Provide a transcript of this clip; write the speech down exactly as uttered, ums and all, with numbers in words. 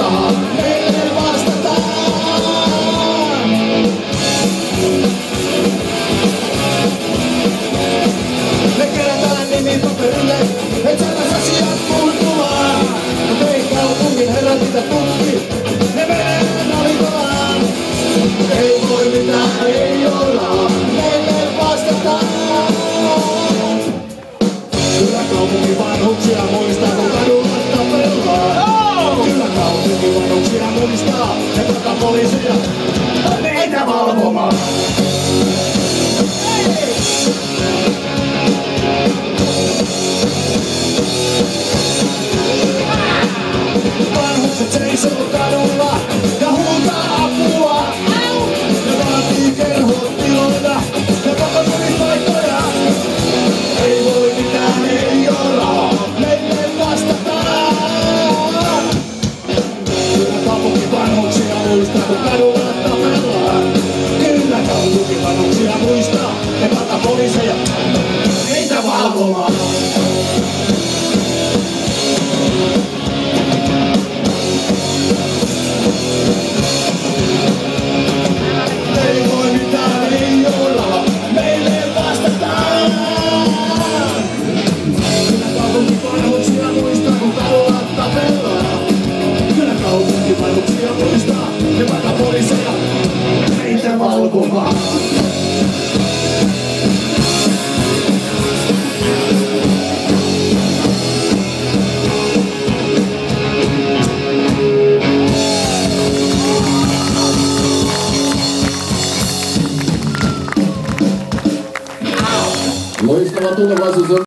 jolla meille vastataan. Me kerätään nimi paperille, et saadaan asiat muuttumaan. Mut ei kaupungin herrat mitä tukki, ne menee navitaan. Ei voi mitään, ei olla, meille vastataan. Kyllä kaupungin vanhuksia muistaa, kun kadulla tapellaan. Kyllä kaupungin vanhuksia muistaa, ne pata poliisia meitä valvomaan. Vanhukset seisoo kadulla ja huutaa apua. Ne vaatii kerhotiloita ja kokoontumispaikkoja. Ei voi mitään, ei olla, meille vastataan. Kyllä kaupunki vanhuksia muistaa, kun kadulla tapellaan. Kyllä kaupunki vanhuksia muistaa, ne pata poliiseja meitä valvomaan. Vanhuksia muistaa, ne pata poliiseja meitä valvomaan. Loistava tulevaisuus on